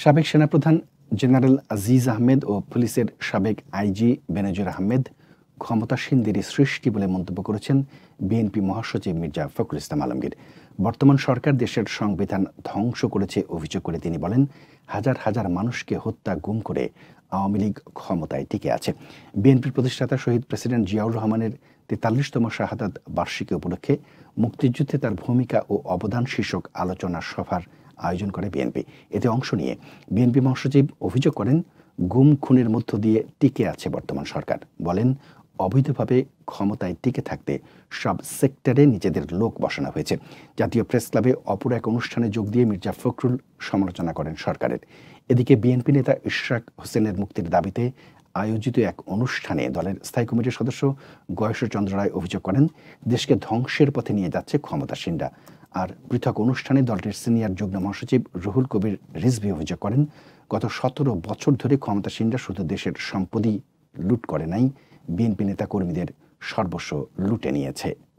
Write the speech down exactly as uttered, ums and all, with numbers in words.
সাবেক সেনাপ্রধান জেনারেল আজিজ আহমেদ ও পুলিশের সাবেক আইজি বেনজির আহমেদ ক্ষমতাসীনদেরই সৃষ্টি বলে মন্তব্য করেছেন বিএনপি মহাসচিব মির্জা ফখরুল ইসলাম আলমগীর। বর্তমান সরকার দেশের সংবিধান ধ্বংস করেছে অভিযোগ করে তিনি বলেন, হাজার হাজার মানুষকে হত্যা গুম করে আওয়ামী লীগ ক্ষমতায় টিকে আছে। বিএনপির প্রতিষ্ঠাতা শহীদ প্রেসিডেন্ট জিয়াউর রহমানের তেতাল্লিশতম শাহাদাত বার্ষিকী উপলক্ষে মুক্তিযুদ্ধে তার ভূমিকা ও অবদান শীর্ষক আলোচনা সভার আয়োজন করে বিএনপি। এতে অংশ নিয়ে বিএনপি মহাসচিব অভিযোগ করেন, গুম খুনের মধ্য দিয়ে টিকে আছে বর্তমান সরকার। বলেন, অবৈধভাবে ক্ষমতায় টিকে থাকতে সব সেক্টরে নিজেদের লোক বসানো হয়েছে। জাতীয় প্রেস ক্লাবে অপর এক অনুষ্ঠানে যোগ দিয়ে মির্জা ফখরুল সমালোচনা করেন সরকারের। এদিকে বিএনপি নেতা ইশরাক হোসেনের মুক্তির দাবিতে আয়োজিত এক অনুষ্ঠানে দলের স্থায়ী কমিটির সদস্য গয়েশ্বরচন্দ্র রায় অভিযোগ করেন, দেশকে ধ্বংসের পথে নিয়ে যাচ্ছে ক্ষমতাসীনরা। আর পৃথক অনুষ্ঠানে দলটির সিনিয়র যুগ্ম মহাসচিব রুহুল কবির রিজভী অভিযোগ করেন, গত সতেরো বছর ধরে ক্ষমতাসীনরা শুধু দেশের সম্পদই লুট করে নাই, বিএনপি নেতা কর্মীদের সর্বস্ব লুটে নিয়েছে।